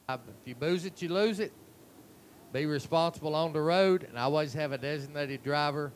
If you booze it, you lose it. Be responsible on the road, and always have a designated driver.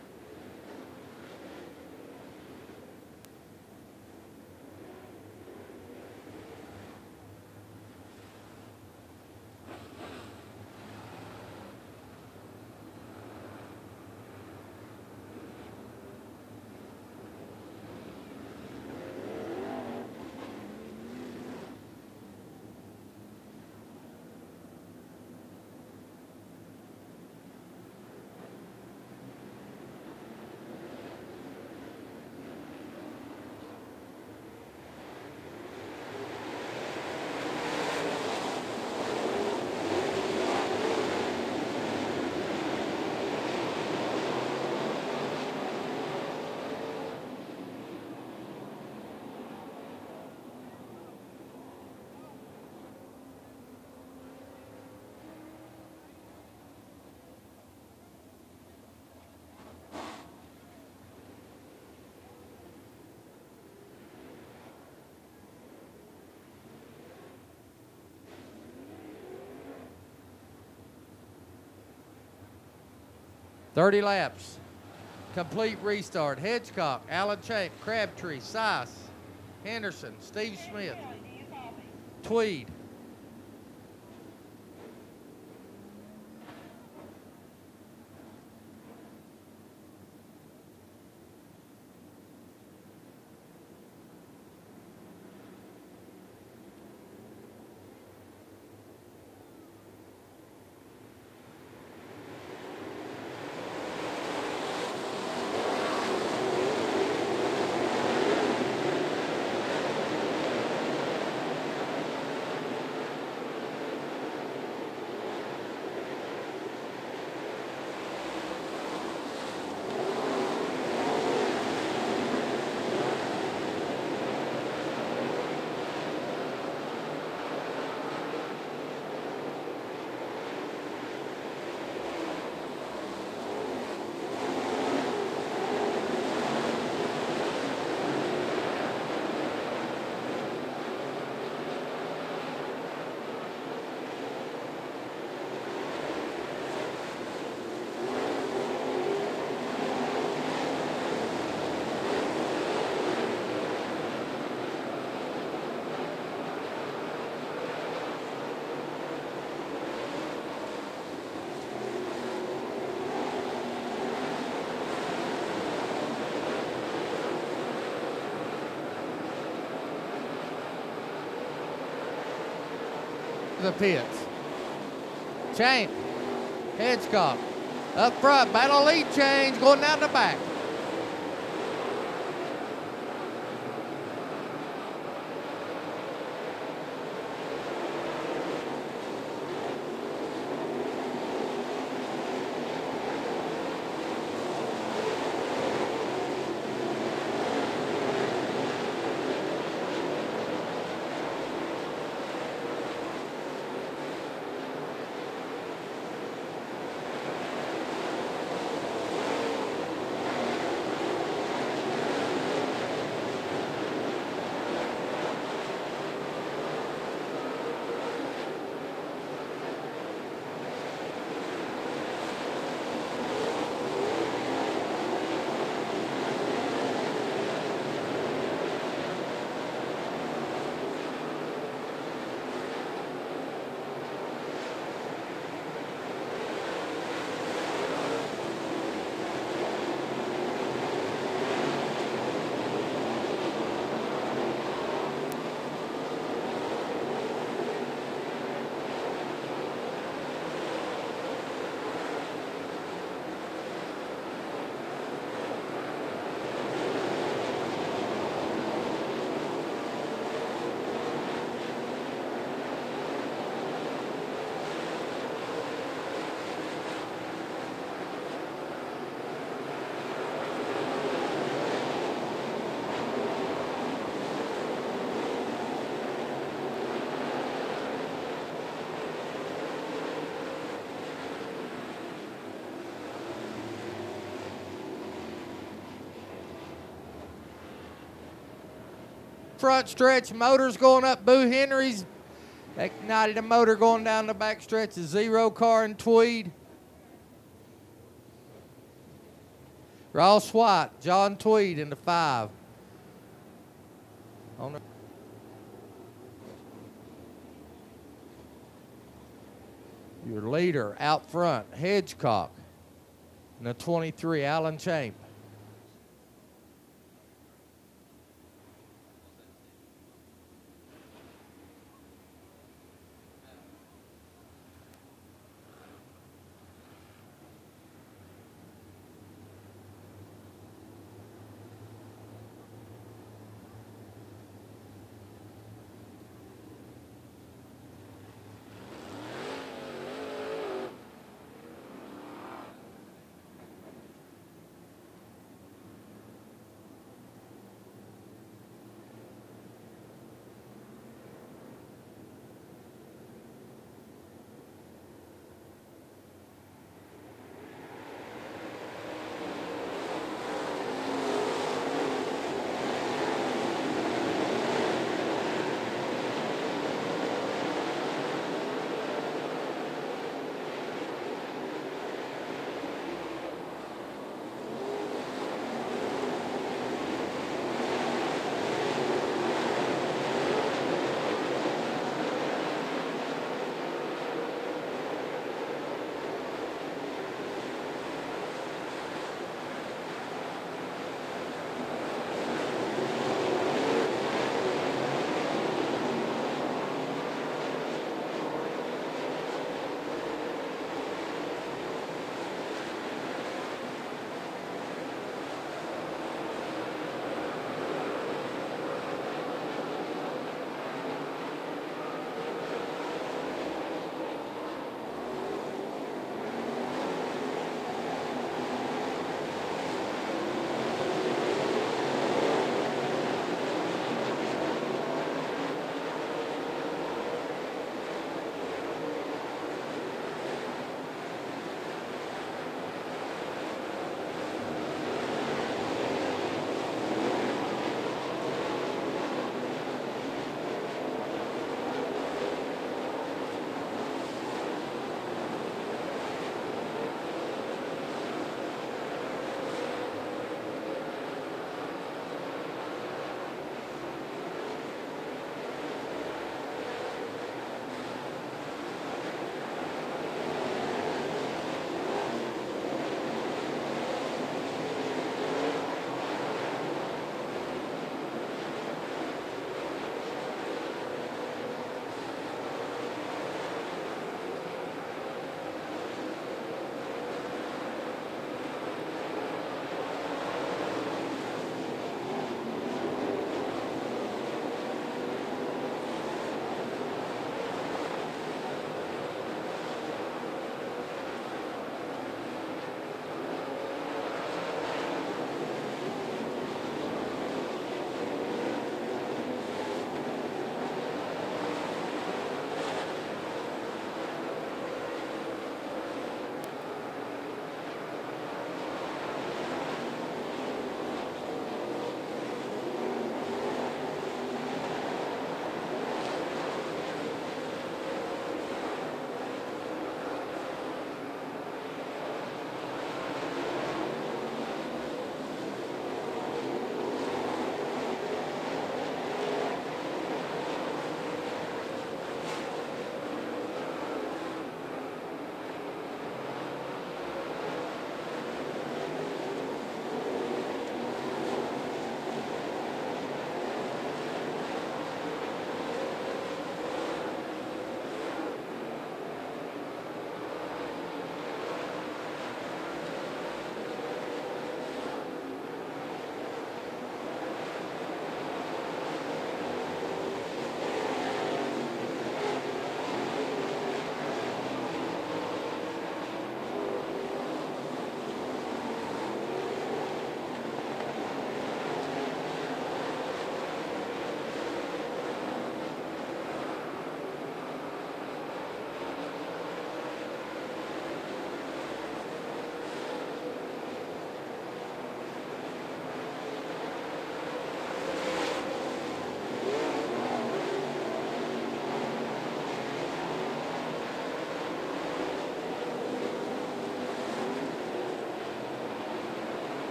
"30 laps. Complete restart. Hedgecock, Alan Champ, Crabtree, Sice, Henderson, Steve Smith, Tweed." The pits. Champ, Hedgecock, up front, battle lead change, going down the back. Front stretch, motors going up Boo Henry's Ignited a motor going down the back stretch. A 0 car in Tweed. Ross White, John Tweed in the 5. On the your leader out front, Hedgecock. And the 23, Alan Champ.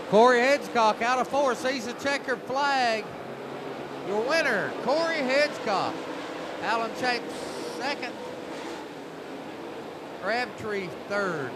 Corey Hedgecock out of 4 sees the checkered flag. Your winner, Corey Hedgecock. Alan Chape second. Crabtree third.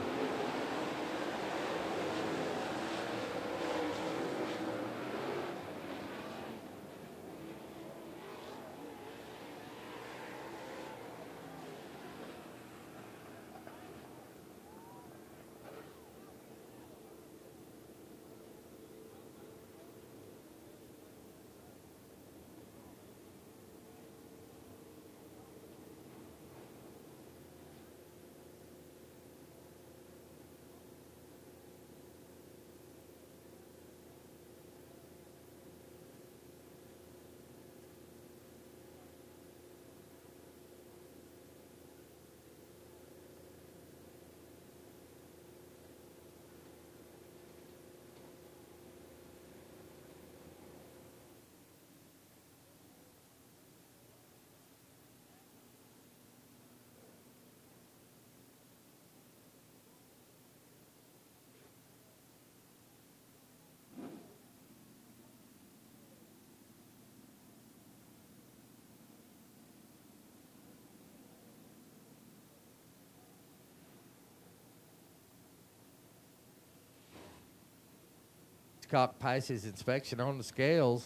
Hedgecock passes inspection on the scales.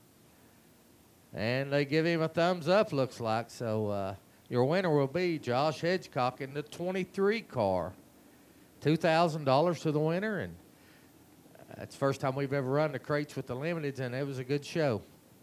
And they give him a thumbs up, looks like. So your winner will be Josh Hedgecock in the 23 car. $2,000 to the winner. And that's the first time we've ever run the crates with the limiteds, and it was a good show.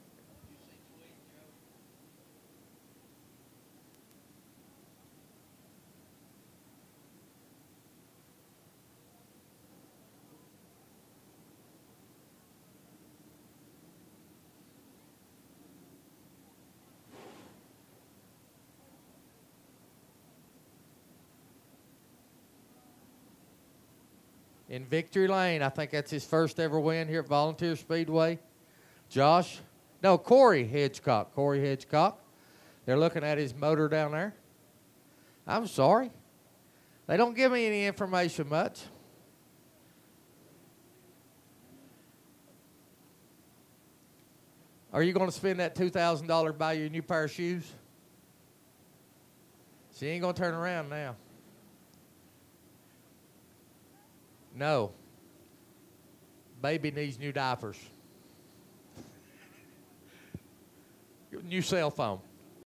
In Victory Lane, I think that's his first ever win here at Volunteer Speedway. Corey Hedgecock. Corey Hedgecock. They're looking at his motor down there. I'm sorry. They don't give me any information much. Are you going to spend that $2,000 to buy you a new pair of shoes? She ain't going to turn around now. No. Baby needs new diapers. New cell phone.